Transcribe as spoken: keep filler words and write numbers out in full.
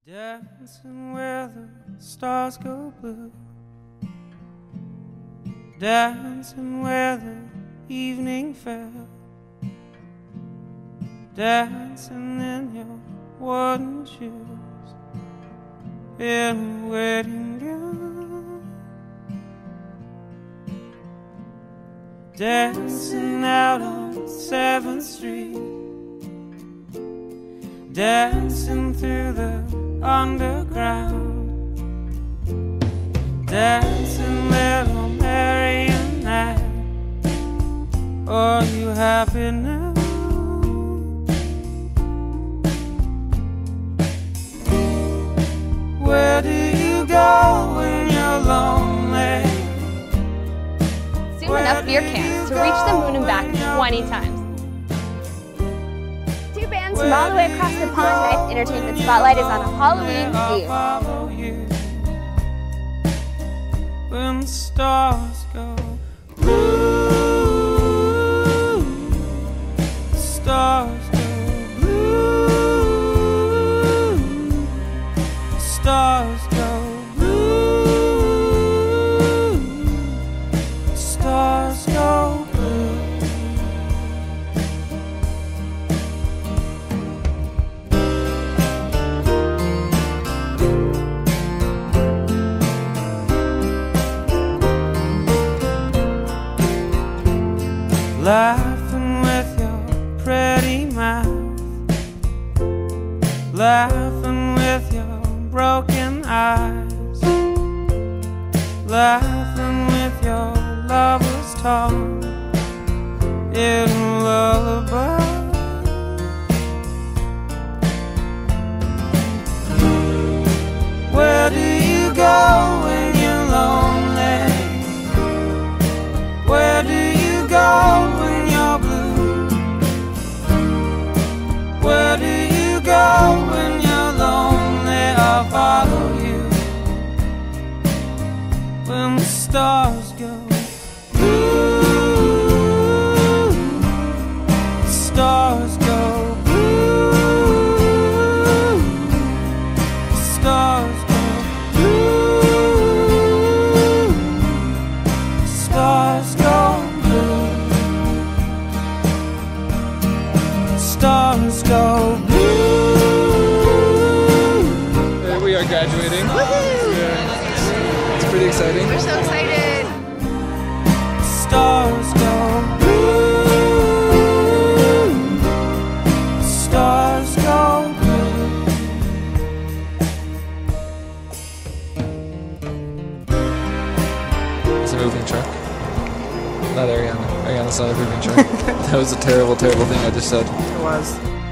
Dancing where the stars go blue, dancing where the evening fell, dancing in your wooden shoes in a wedding gown, dancing out on seventh street, dancing through the underground, dancing little Mary and I. Are you happy now? Where do you go when you're lonely? Consume enough beer cans to reach the moon and back twenty times. Two bands from all the way across the pond. Tonight's entertainment spotlight is on a Halloween Eve. When the stars go blue, the stars go blue, the stars go blue, the stars go blue. Laughing with your pretty mouth, laughing with your broken eyes, laughing with your lover's tongue in a lullaby. Where do you go when you're lonely? Where do you go when you're blue? Where do you go when you're lonely? I'll follow you. When the stars go blue, the stars go blue, the stars go blue, the stars go stars go blue. We are graduating. Yeah. It's, it's pretty exciting. We're so excited. Stars go blue. Stars go blue. It's a moving truck. Not Ariana. Ariana's not a moving truck. That was a terrible, terrible thing I just said. It was.